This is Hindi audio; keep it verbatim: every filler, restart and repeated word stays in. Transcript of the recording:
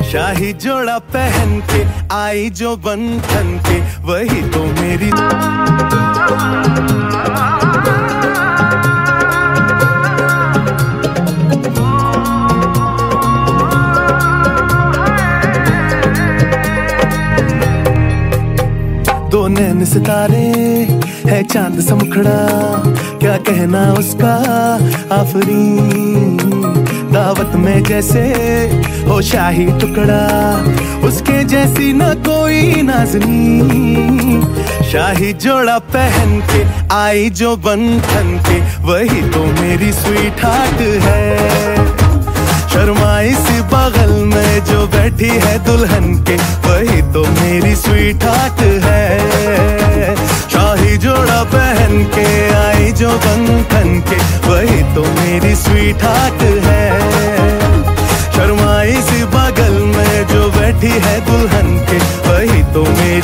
शाही जोड़ा पहन के आई जो बंधन के, वही तो मेरी दो नैन सितारे है चांद सा मुखड़ा, क्या कहना उसका आफरीन। दावत में जैसे हो शाही टुकड़ा, उसके जैसी न कोई नाज़नीन। शाही जोड़ा पहन के आई जो बंधन के, वही तो मेरी स्वीट हार्ट है। शर्माई सी बगल में जो बैठी है दुल्हन के, वही तो मेरी स्वीट हार्ट है। शाही जोड़ा पहन के आई जो बंधन के, वही तो मेरी स्वीट हार्ट है। शर्माई सी बगल में जो बैठी है दुल्हन के, वही तो मेरी